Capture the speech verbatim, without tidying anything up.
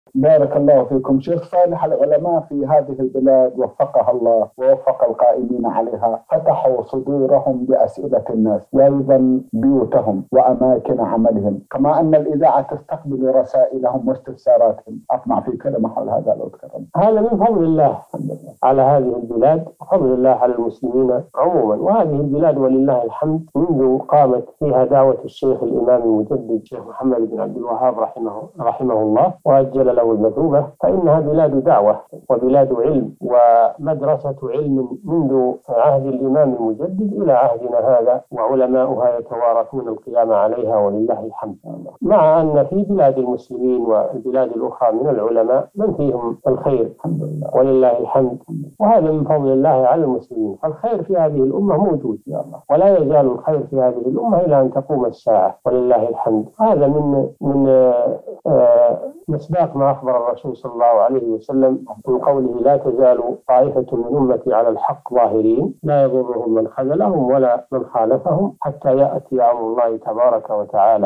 بارك الله فيكم شيخ صالح. العلماء في هذه البلاد وفقها الله ووفق القائمين عليها فتحوا صدورهم بأسئلة الناس، وأيضا بيوتهم وأماكن عملهم، كما أن الإذاعة تستقبل رسائلهم واستفساراتهم. أطمع في كلمة حول هذا لو تكرم. هذا من فضل الله على هذه البلاد وفضل الله على المسلمين عموما. وهذه البلاد ولله الحمد منذ قامت فيها دعوة الشيخ الإمام المجدد الشيخ محمد بن عبد الوهاب رحمه, رحمه الله وأجل له المثوبة، فإنها بلاد دعوة وبلاد علم ومدرسة علم منذ عهد الإمام المجدد إلى عهدنا هذا، وعلماؤها يتوارثون القيام عليها ولله الحمد. مع أن في بلاد المسلمين والبلاد الأخرى من العلماء من فيهم الخير ولله الحمد، وهذا من فضل الله على المسلمين. فالخير في هذه الأمة موجود ولا يزال الخير في هذه الأمة إلى أن تقوم الساعة ولله الحمد. هذا من من مصداق ما أخبر الرسول صلى الله عليه وسلم من قوله: لا تزال طائفة من أمتي على الحق ظاهرين لا يضرهم من خذلهم ولا من خالفهم حتى يأتي أمر الله تبارك وتعالى.